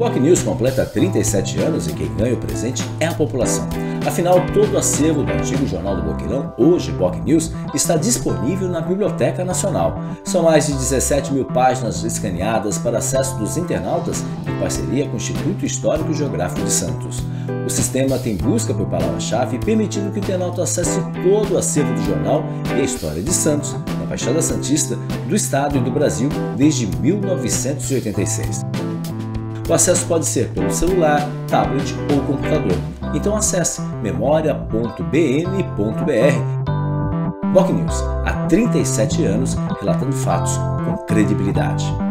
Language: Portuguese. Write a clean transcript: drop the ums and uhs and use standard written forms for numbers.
BocNews completa 37 anos e quem ganha o presente é a população. Afinal, todo o acervo do antigo Jornal do Boqueirão, hoje BocNews, está disponível na Biblioteca Nacional. São mais de 17 mil páginas escaneadas para acesso dos internautas em parceria com o Instituto Histórico e Geográfico de Santos. O sistema tem busca por palavra-chave, permitindo que o internauta acesse todo o acervo do jornal e a história de Santos, na Baixada Santista, do Estado e do Brasil desde 1986. O acesso pode ser pelo celular, tablet ou computador. Então acesse memoria.bm.br. BocNews, há 37 anos, relatando fatos com credibilidade.